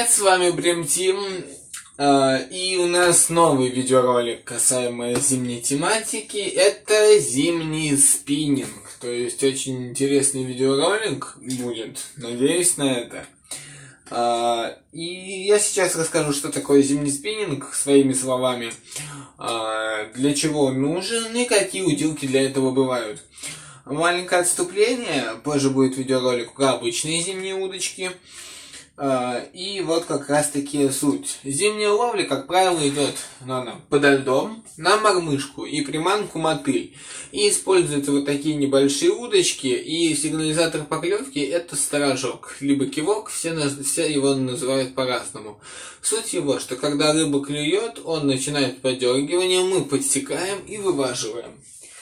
привет, с вами Брим Тим, и у нас новый видеоролик касаемо зимней тематики. Это зимний спиннинг, то есть очень интересный видеоролик будет, надеюсь на это. И я сейчас расскажу, что такое зимний спиннинг своими словами, для чего он нужен и какие удилки для этого бывают. Маленькое отступление, позже будет видеоролик про обычные зимние удочки. И вот как раз таки суть. Зимняя ловля, как правило, идет подо льдом, на мормышку и приманку мотыль. И используются вот такие небольшие удочки, и сигнализатор поклевки это сторожок, либо кивок, все его называют по-разному. Суть его, что когда рыба клюет, он начинает подергивание, мы подсекаем и вываживаем.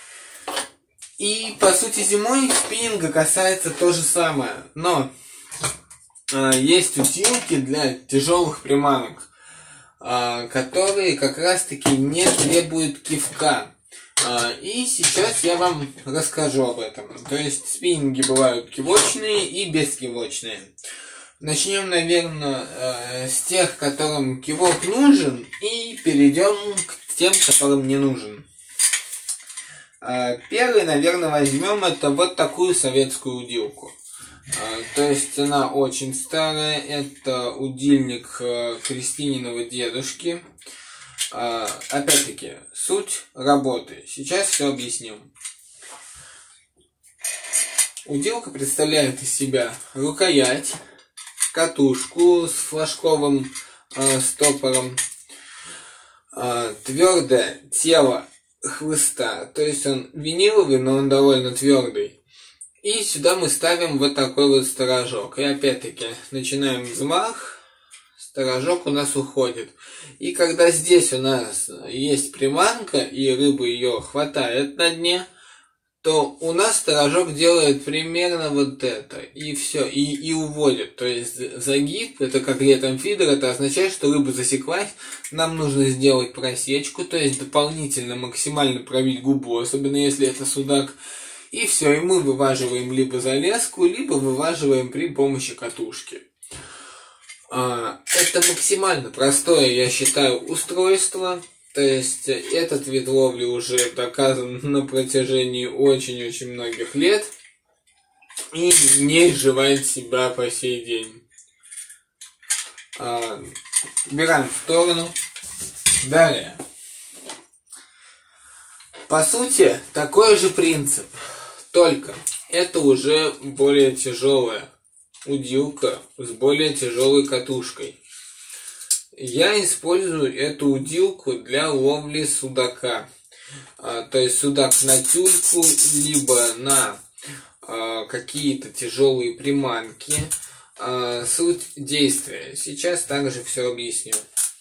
И по сути зимой спиннинга касается то же самое, но есть удилки для тяжелых приманок, которые как раз таки не требуют кивка. И сейчас я вам расскажу об этом. То есть спиннинги бывают кивочные и бескивочные. Начнем, наверное, с тех, которым кивок нужен, и перейдем к тем, которым не нужен. Первый, наверное, возьмем это вот такую советскую удилку. То есть она очень старая, это удильник Кристининого дедушки. Опять-таки, суть работы. Сейчас все объясню. Удилка представляет из себя рукоять, катушку с флажковым стопором, твердое тело хлыста, то есть он виниловый, но он довольно твердый. И сюда мы ставим вот такой вот сторожок. И опять-таки начинаем взмах, сторожок у нас уходит. И когда здесь у нас есть приманка, и рыба ее хватает на дне, то у нас сторожок делает примерно вот это. И все, и уводит. То есть загиб, это как летом фидер, это означает, что рыба засеклась. Нам нужно сделать просечку, то есть дополнительно максимально пробить губу, особенно если это судак. И все, и мы вываживаем либо за леску, либо вываживаем при помощи катушки. Это максимально простое, я считаю, устройство. То есть этот вид ловли уже доказан на протяжении очень-очень многих лет. И не изживает себя по сей день. Убираем в сторону. Далее. По сути, такой же принцип. Только это уже более тяжелая удилка с более тяжелой катушкой. Я использую эту удилку для ловли судака. То есть судак на тюльку, либо на какие-то тяжелые приманки. Суть действия. Сейчас также все объясню.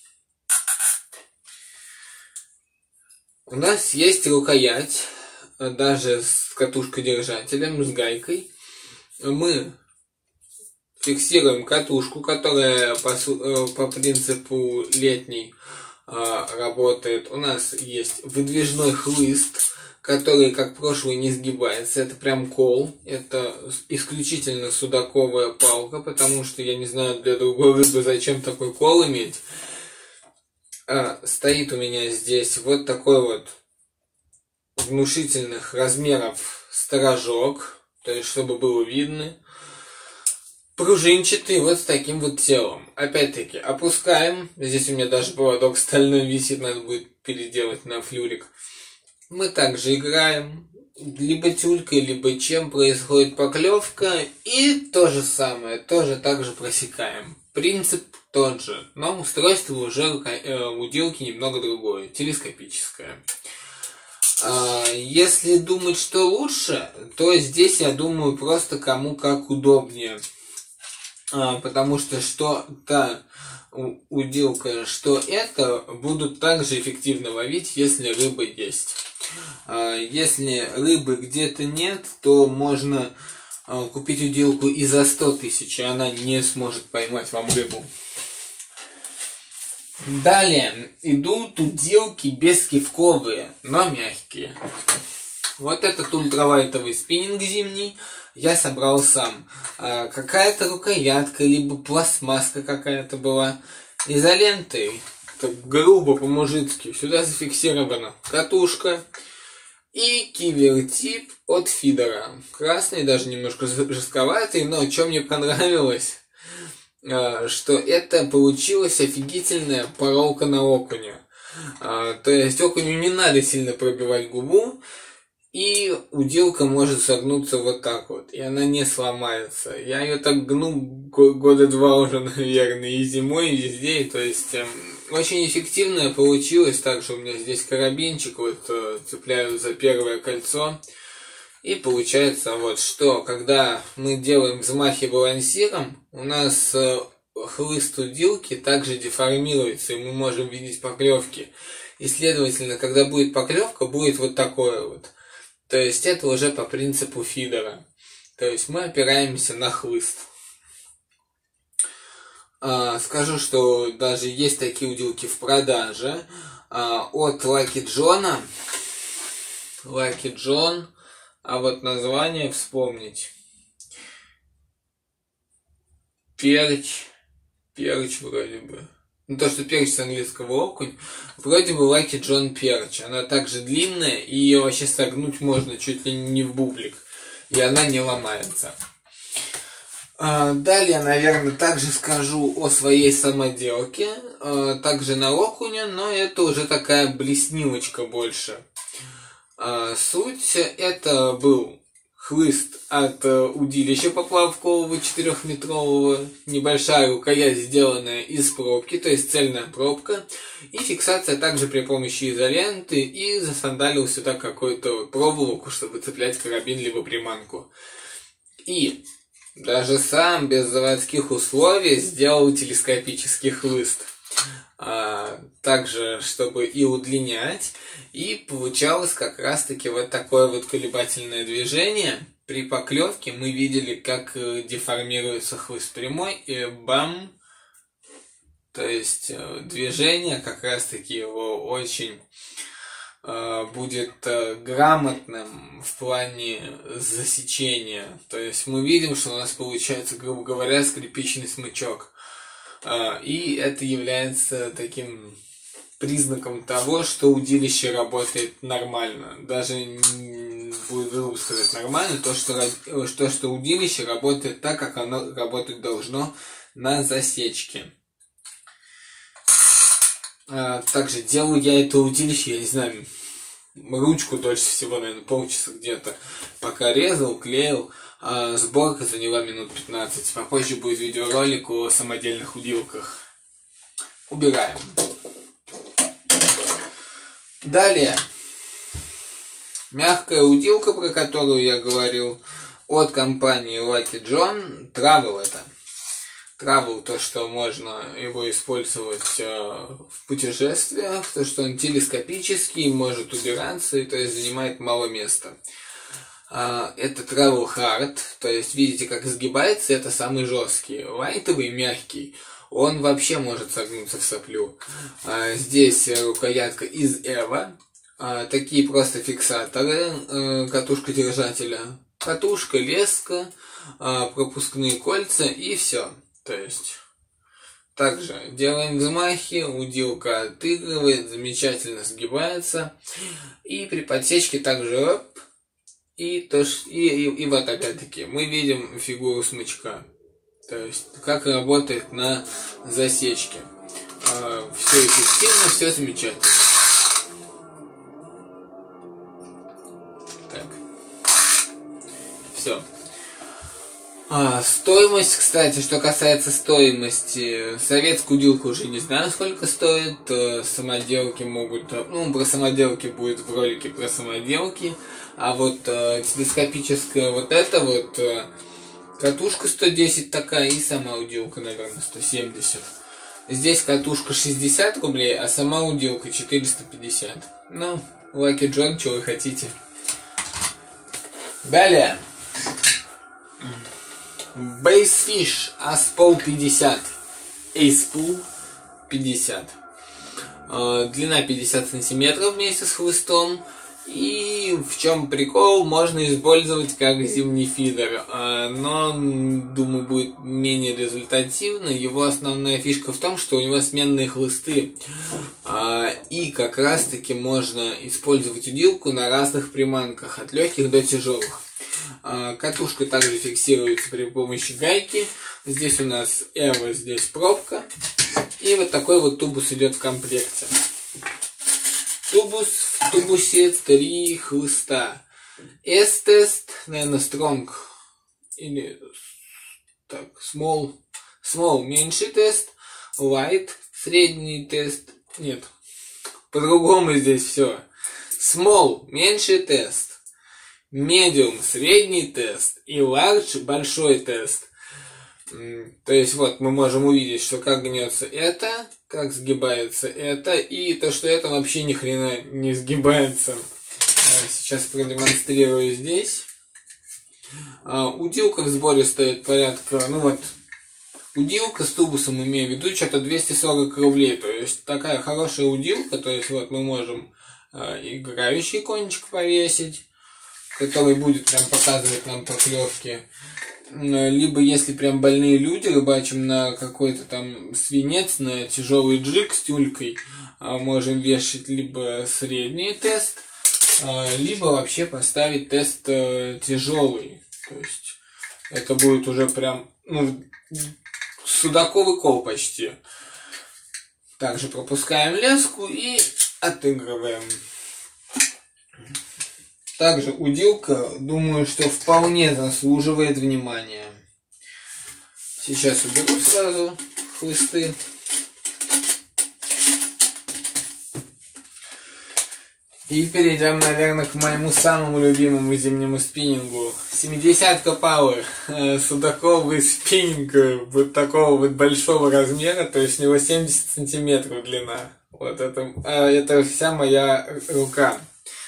У нас есть рукоять, даже с катушкой-держателем, с гайкой. Мы фиксируем катушку, которая по принципу летней работает. У нас есть выдвижной хлыст, который, как прошлый, не сгибается. Это прям кол. Это исключительно судаковая палка, потому что я не знаю для другой рыбы, зачем такой кол иметь. Стоит у меня здесь вот такой вот внушительных размеров сторожок, то есть чтобы было видно. Пружинчатый вот с таким вот телом. Опять-таки опускаем. Здесь у меня даже поводок стальной висит, надо будет переделать на флюрик. Мы также играем. Либо тюлькой, либо чем происходит поклевка. И то же самое, тоже так же просекаем. Принцип тот же, но устройство уже удилки немного другое, телескопическое. Если думать, что лучше, то здесь я думаю просто кому как удобнее. Потому что та удилка, что это, будут также эффективно ловить, если рыба есть. Если рыбы где-то нет, то можно купить удилку и за 100 тысяч, и она не сможет поймать вам рыбу. Далее идут удилки бескивковые, но мягкие. Вот этот ультралайтовый спиннинг зимний. я собрал сам. Какая-то рукоятка, либо пластмасска какая-то была. Изолентой, так грубо по-мужицки, сюда зафиксирована катушка и кивертип от фидера. Красный, даже немножко жестковатый, но что мне понравилось, что это получилась офигительная поролка на окуня. То есть окуню не надо сильно пробивать губу, и удилка может согнуться вот так вот, и она не сломается. Я ее так гну года 2 уже, наверное, и зимой, и везде. То есть очень эффективная получилась. Также у меня здесь карабинчик, вот цепляю за первое кольцо. И получается вот что, когда мы делаем взмахи балансиром, у нас хлыст удилки также деформируется, и мы можем видеть поклевки. И следовательно, когда будет поклевка, будет вот такое вот. То есть это уже по принципу фидера. То есть мы опираемся на хлыст. Скажу, что даже есть такие удилки в продаже от Lucky John. Lucky John. А вот название вспомнить. Перч вроде бы. Ну, то, что перч с английского окунь, вроде бы Lucky John перч. Она также длинная, и ее вообще согнуть можно чуть ли не в бублик. И она не ломается. Далее, наверное, также скажу о своей самоделке. Также на окуня, но это уже такая блеснилочка больше. Суть это был хлыст от удилища поплавкового 4-метрового, небольшая рукоять, сделанная из пробки, то есть цельная пробка, и фиксация также при помощи изоленты, и засандалил сюда какую-то проволоку, чтобы цеплять карабин либо приманку. И даже сам без заводских условий сделал телескопический хлыст. Также, чтобы и удлинять, и получалось как раз-таки вот такое вот колебательное движение. При поклевке мы видели, как деформируется хлыст прямой, и бам! То есть движение как раз-таки его очень будет грамотным в плане засечения. То есть мы видим, что у нас получается, грубо говоря, скрипичный смычок. И это является таким признаком того, что удилище работает нормально. Даже будет грубо сказать нормально, то, что удилище работает так, как оно работать должно на засечке. Также делаю я это удилище, я не знаю, ручку дольше всего, наверное, полчаса где-то, пока резал, клеил. Сборка заняла минут 15. Попозже будет видеоролик о самодельных удилках. Убираем. Далее. Мягкая удилка, про которую я говорил, от компании Lucky John. Travel это. Travel, то, что можно его использовать в путешествиях, то, что он телескопический, может убираться, и то есть занимает мало места. Это Travel Hard, то есть видите, как изгибается, это самый жесткий. Лайтовый, мягкий, он вообще может согнуться в соплю. Здесь рукоятка из Эва, такие просто фиксаторы, катушка держателя, катушка, леска, пропускные кольца и все. То есть также делаем взмахи, удилка отыгрывает, замечательно сгибается, и при подсечке также оп. И вот опять-таки мы видим фигуру смычка. То есть как работает на засечке. Все эффективно, все замечательно. Так. Все. Стоимость, кстати, что касается стоимости, советскую удилку уже не знаю, сколько стоит, самоделки могут, ну, про самоделки будет в ролике про самоделки, а вот телескопическая вот эта вот катушка 110 такая, и сама удилка, наверное, 170. Здесь катушка 60 рублей, а сама удилка 450. Ну, Lucky John, что вы хотите. Далее. Bassfish Aspol 50. Aspol 50. Длина 50 сантиметров вместе с хвостом. И в чем прикол, можно использовать как зимний фидер, но, думаю, будет менее результативно. Его основная фишка в том, что у него сменные хлысты, и как раз таки можно использовать удилку на разных приманках, от легких до тяжелых. Катушка также фиксируется при помощи гайки. Здесь у нас Эва, здесь пробка. И вот такой вот тубус идет в комплекте. В тубусе 3 хлыста. S-тест, наверное, Strong. Или так, Small, меньший тест. Light, средний тест. Нет, по-другому здесь все. Small, меньший тест. Medium, средний тест. И Large, большой тест. То есть вот мы можем увидеть, что как гнется это, как сгибается это, и то, что это вообще ни хрена не сгибается. Сейчас продемонстрирую здесь. Удилка в сборе стоит порядка, удилка с тубусом, имею в виду, что-то 240 рублей. То есть такая хорошая удилка, то есть вот мы можем играющий кончик повесить, который будет прям показывать нам поклевки. Либо если прям больные люди, рыбачим на какой-то там свинец, на тяжелый джиг с тюлькой, можем вешать либо средний тест, либо вообще поставить тест тяжелый. То есть это будет уже прям судаковый кол почти. Также пропускаем леску и отыгрываем. Также удилка, думаю, что вполне заслуживает внимания. Сейчас уберу сразу хлысты. И перейдем, наверное, к моему самому любимому зимнему спиннингу. 70-ка Power. Судаковый спиннинг вот такого вот большого размера, то есть у него 70 сантиметров длина. Вот это вся моя рука.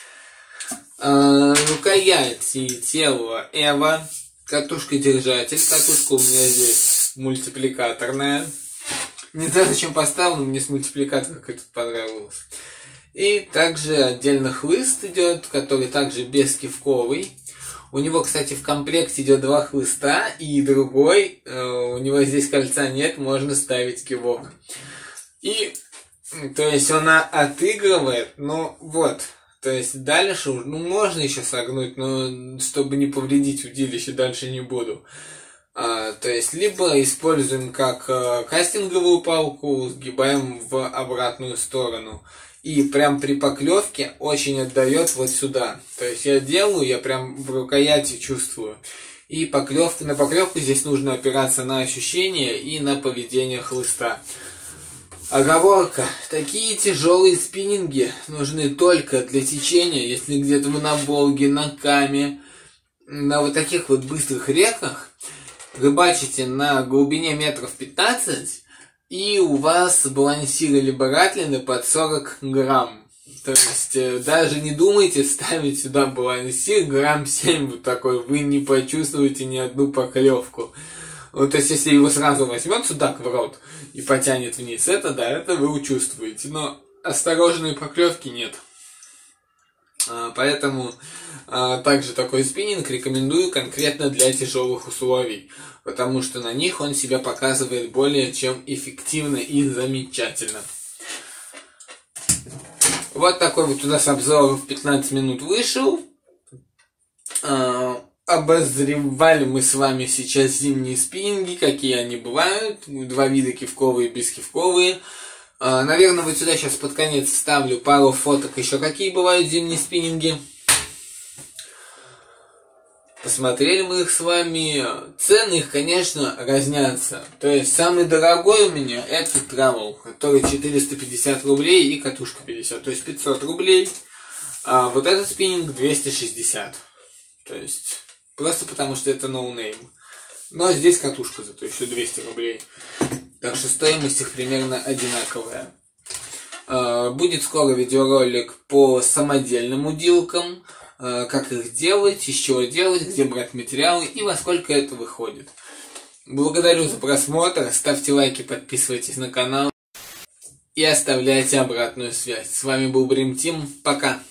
Рукоять и тело Эва, катушка-держатель. Катушка у меня здесь мультипликаторная. Не знаю, зачем поставил, но мне с мультипликатором как-то понравилось. И также отдельно хлыст идет, который также бескивковый. У него, кстати, в комплекте идет 2 хлыста, и другой, у него здесь кольца нет, можно ставить кивок. И, то есть, она отыгрывает, то есть дальше, можно еще согнуть, но чтобы не повредить удилище, дальше не буду. То есть либо используем как кастинговую палку, сгибаем в обратную сторону. И прям при поклевке очень отдает вот сюда. То есть я делаю, я прям в рукояти чувствую. И на поклевку здесь нужно опираться на ощущения и на поведение хлыста. Оговорка. Такие тяжелые спиннинги нужны только для течения, если где-то вы на Волге, на Каме, на вот таких вот быстрых реках рыбачите на глубине метров 15, и у вас балансир либо ратлины под 40 грамм. То есть даже не думайте ставить сюда балансир грамм 7 вот такой, вы не почувствуете ни одну поклевку. Вот, то есть, если его сразу возьмет судак в рот и потянет вниз, это вы учувствуете. Но осторожные поклевки нет. Поэтому также такой спиннинг рекомендую конкретно для тяжелых условий. Потому что на них он себя показывает более чем эффективно и замечательно. Вот такой вот у нас обзор в 15 минут вышел. Обозревали мы с вами сейчас зимние спиннинги, какие они бывают. 2 вида, кивковые и бескивковые. Наверное, вот сюда сейчас под конец вставлю пару фоток еще, какие бывают зимние спиннинги. Посмотрели мы их с вами. Цены их, конечно, разнятся. То есть, самый дорогой у меня это Travel, который 450 рублей и катушка 50. То есть, 500 рублей. А вот этот спиннинг 260. То есть, просто потому что это ноунейм. Но здесь катушка зато еще 200 рублей. Так что стоимость их примерно одинаковая. Будет скоро видеоролик по самодельным удилкам. Как их делать, из чего делать, где брать материалы и во сколько это выходит. Благодарю за просмотр. Ставьте лайки, подписывайтесь на канал и оставляйте обратную связь. С вами был Dream Team. Пока.